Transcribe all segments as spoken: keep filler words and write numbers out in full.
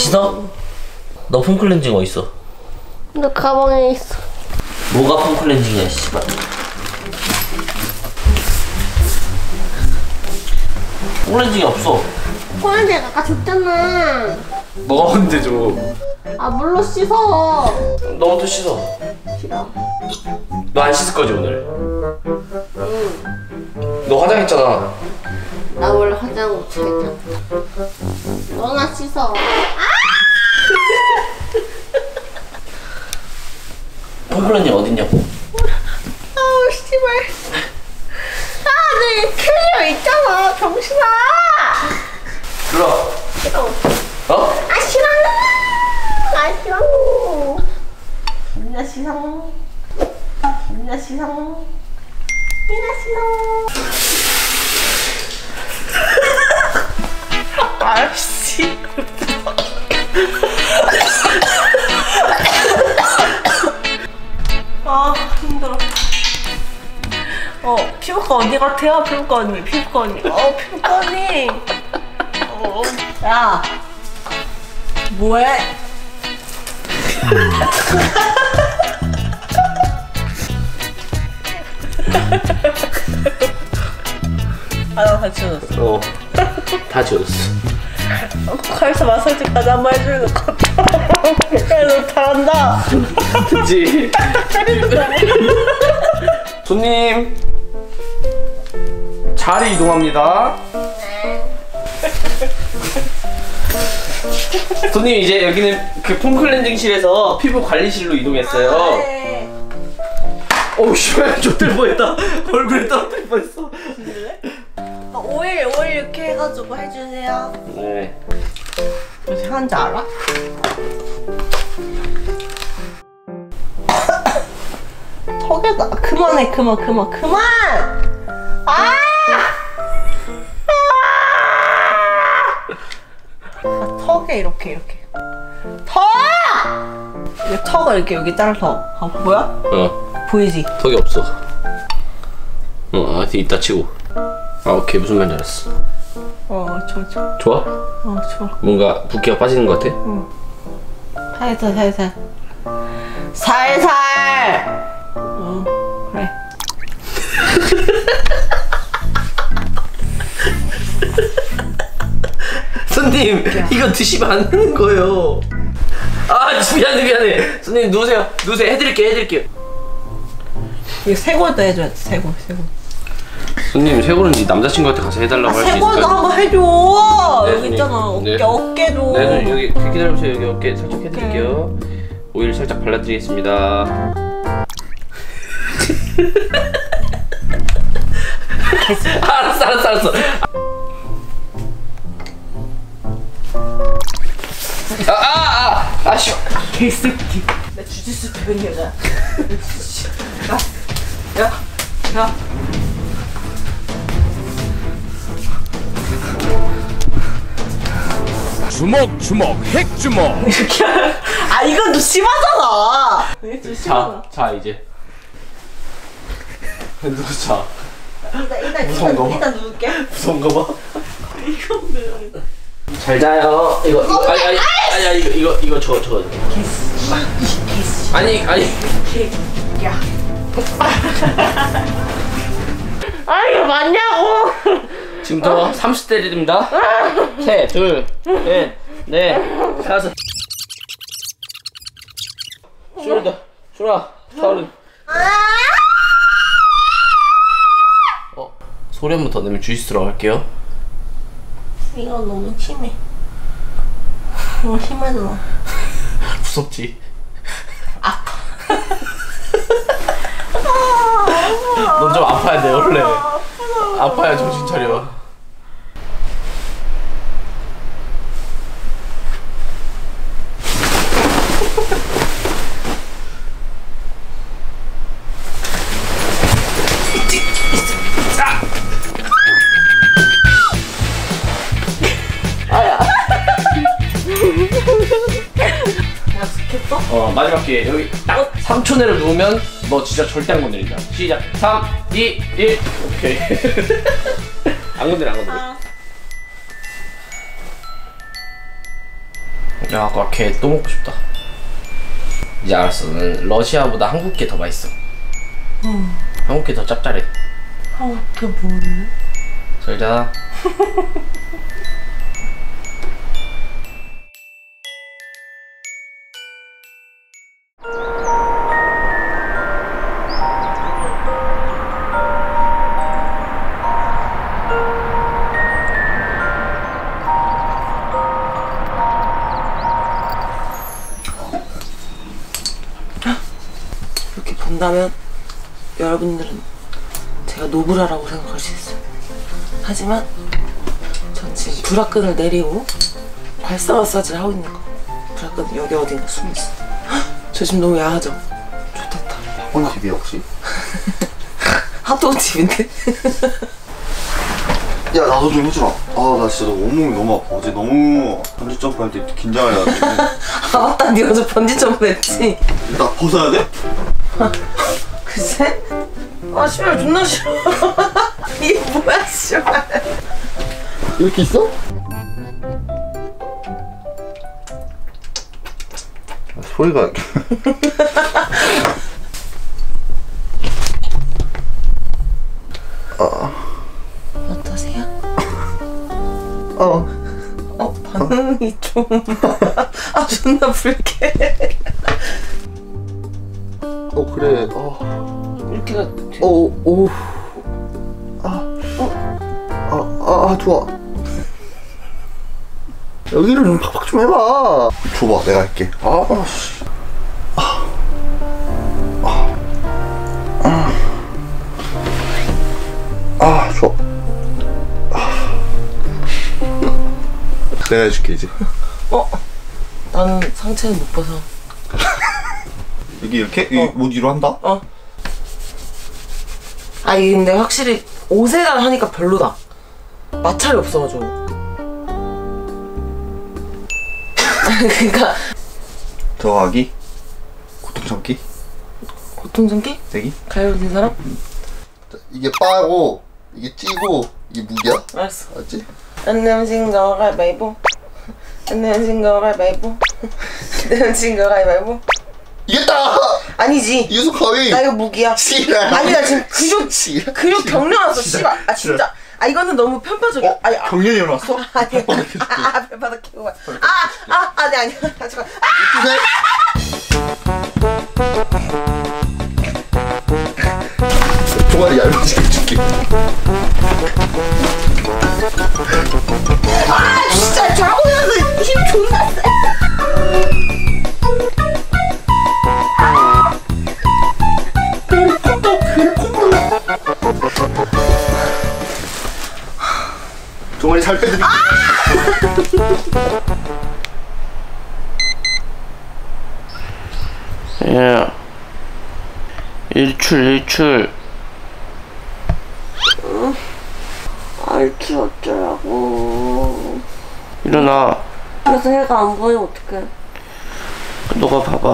씻어? 너 폼클렌징 어딨어? 너 가방에 있어. 뭐가 폼클렌징이야 씨발. 폼클렌징이 없어. 폼클렌징 아까 줬잖아. 너가 언제 줘? 아 물로 씻어. 너부터 씻어. 싫어. 너 안 씻을 거지 오늘? 응. 너 화장했잖아. 나 원래 화장 못하겠잖아. 너나 씻어. 폼클렌징 어딨냐고? 아우 씨발. 아, 내 캐리어 있잖아, 병신아. 들어. 싫어. 어? 아 싫어. 아 싫어. 민나 싫어. 민나 싫어. 민나 싫어. 아씨. 아 힘들어. 어 피부과 어디 같아요? 피부과 언니, 피부과 언니. 어 피부과 언니. 어, 야 뭐해? 아 다 지워졌어. 어. 다 지워졌어. 칼사 마사지까지 한번 해주는 것 같아. 야 너 잘한다. 그치? 손님 자리 이동합니다. 손님 이제 여기는 그 폼클렌징실에서 피부 관리실로 이동했어요. 아, 네. 어우 씨발 좆될 뻔했다. 얼굴에 떨어뜨릴 뻔했어. 어, 오일 오일 이렇게 해가지고 해주세요. 네. 어떻게 하는지 알아? 턱에다 그만해 그만 그만 그만. 아! 아! 턱에 이렇게 이렇게 턱! 이 턱을 이렇게 여기 따라서 아, 보여? 어. 보이지? 턱이 없어. 어, 아, 이따 치고. 아, 오케이. 무슨 말인지 알았어. 어 좋아 좋아. 좋아? 어 좋아. 뭔가 붓기가 빠지는 것 같아? 응. 살살 살살 살살. 응 그래. 손님, 이거 드시면 안 되는 거예요. 아, 미안해, 미안해. 손님, 누우세요. 누우세요. 해드릴게요, 해드릴게요. 이거 쇄골도 해줘야 돼. 쇄골 쇄골. 손님, 쇄골은 네 남자친구한테 가서 해달라고 아, 할 수 있을까요? 쇄골도 한번 해줘. 네, 여기 손님. 있잖아. 어깨 네. 어깨도. 네, 손님, 여기 기다려보세요. 여기 어깨 살짝 해드릴게요. 오일 살짝 발라드리겠습니다. 알았어, 알았어, 알았어. 아, 아, 아, 아, 씨. 개새끼. 나 주짓수 배운 여자. 야, 야, 야. 주먹 주먹 핵주먹. 이렇게. 아 이건 좀 심하잖아. 이게 좀 자, 심하다. 자 이제. 누구 자? 일단 일단 무서운가 봐. 일단, 일단 누울게. 무서운가 봐. 이거는. 잘 자요. 이거, 이거 아니 아니 아니 아니 이거 이거 이거 저 저. 개씨. 개씨. 아니 아니. 야. 아 이거 맞냐고. 지금부터 삼십 대 드립니다. 셋, 둘, 넷, 넷, 다섯. 숄더, 숄아, 서른. 어, 소리 한 번 더 내면 주짓수 들어갈게요. 이건 너무 심해. 너무 심하잖아. 무섭지? 아파. 넌 좀 아파야 돼 원래. 아파야 정신 차려. 약속했어? 어 마지막 기회. 여기 딱 삼 초 내로 누우면 너 진짜 절대 안 건드린다. 시작. 삼, 이, 일. 오케이. 안 건드려 안 건드려. 아. 야, 아까 걔 또 먹고 싶다. 이제 알았어. 는 러시아보다 한국 게 더 맛있어. 음. 한국 게 더 짭짤해. 한국 게 뭐래? 잘 자. 이렇게 본다면 여러분들은 제가 노브라라고 생각할 수 있어요. 하지만 전 지금 브라끈을 내리고 발사 마사지를 하고 있는 거. 브라끈 여기 어딘가 숨어있어. 저 지금 너무 야하죠? 좋겠다. 핫도그집이야 혹시? 핫도그 집인데? 야 나도 좀 해주라. 아 나 진짜 온몸이 너무 아파. 어제 너무 번지 점프할 때 긴장을 해가지고. 아 맞다, 네가 저 번지 점프 했지? 나 벗어야 돼? 글쎄? 아 씨발 존나 싫어. 이게 뭐야 씨발. 이렇게 있어? 소리가 어떠세요? 어 어 반응이 좀... 아 존나 불쾌해. 어 그래 어 이렇게가 오 아, 어, 아, 아, 좋아. 여기를 좀 팍팍 좀 해봐. 줘봐, 내가 할게. 아, 씨. 아, 아, 아, 아, 좋아. 아. 내가 해줄게, 이제. 어? 나는 상체는 못 봐서. 여기 이렇게? 이 못 위로 한다? 어? 아 이게 근데 확실히 옷에다 하니까 별로다. 마찰이 없어가지고. 그니까 들어가기? 고통 참기? 고통 참기? 대기? 가요된 사람? 이게 빠고, 이게 찌고, 이게 무기야? 알았어. 알지? 안 내면 거 가위바위보. 안 내면 거 가위바위보. 안 내면 거 가위바위보. 이겼다! 아니지. 이겼어, 가위! 나 이거 무기야. 씨발. 아니 나 지금 근육 씨발. 근육 경련 왔어. 씨발. 아 진짜. 아 이거는 너무 편파적이야. 어? 아니, 아, 경련이 일어났어? 아니. 아, 아, 발바닥 키고 가. 아, 아, 아니 아니. 아, 잠깐. 아! 종아리 얇아지게 해줄게. 아, 진짜 자고 나서 힘 존나 세. 종아리 살 빼드릴게. 야, 일출 일출. 알지 어쩌라고. 일어나. 그래서 해가 안 보여 어떡해. 너가 봐봐.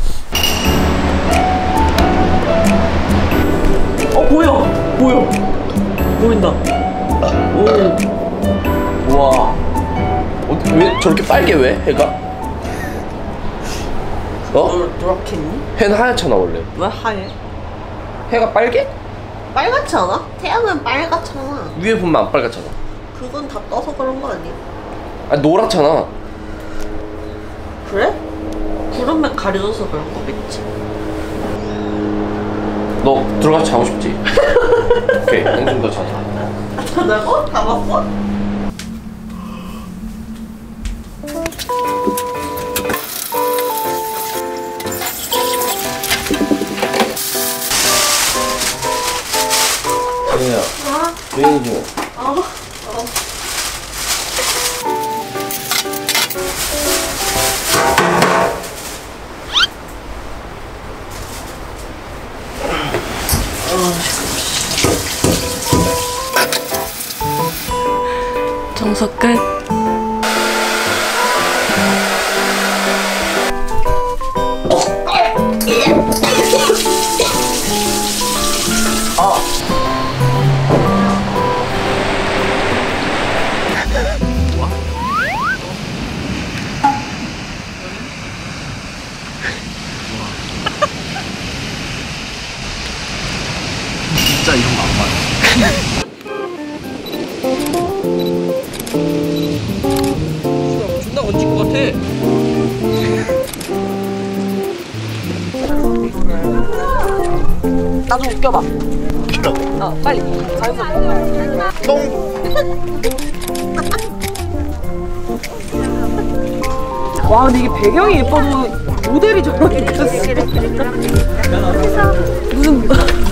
어 보여 보여 보인다. 오. 우와. 어떻게 왜 저렇게 빨개 왜 해가? 어? 너 노랗겠니? 해는 하얗잖아 원래. 왜 하얘? 해가 빨개? 빨갛지 않아? 태양은 빨갛잖아. 위에 보면 안 빨갛잖아. 그건 다 떠서 그런 거 아니야? 아 노랗잖아. 그래? 구름에 가려져서 그런 거겠지. 너 들어가서 자고 싶지? 오케이, 한숨 더 자자. 자자고? 다 봤어? 얘야, 조용히 좀. 어? 어. 청소 끝. 진짜 이런 거 안 맞아. 존나 건질 것 같아. 나도 웃겨봐. 웃기라고? 어, 빨리. 자연스럽게. 똥! 와, 근데 이게 배경이 예뻐도 모델이 저렇게 생겼어. 무슨.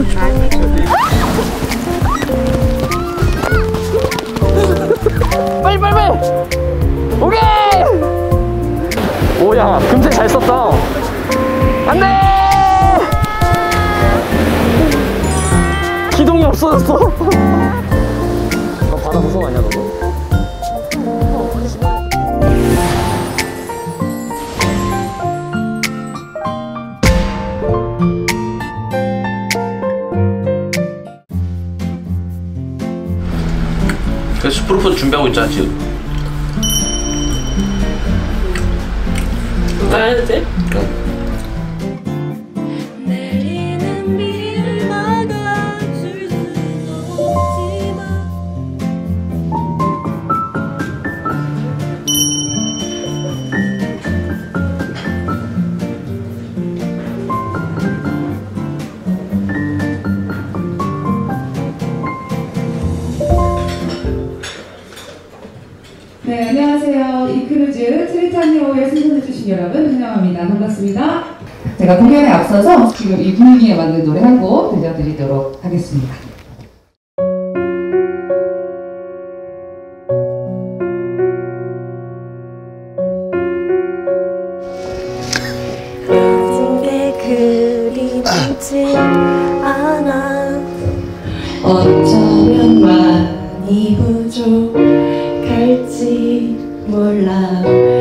빨리 빨리 빨리. 오케이. 오야 금색 잘 썼다. 안돼. 기동이 없어졌어. 너 바다 무서워 아니야 너도? 그래서 프로포즈 준비하고 있잖아 지금. 나 해도 돼? 내리는 비를 막아줄 수 없지만 네, 안녕하세요. 이크루즈 트리타니오에 신청해주신 여러분 환영합니다. 반갑습니다. 제가 공연에 앞서서 지금 이 분위기에 맞는 노래 한 곡 들려드리도록 하겠습니다. 모든 게 그리 많지 않아 어쩌면 많이 부족할지 몰라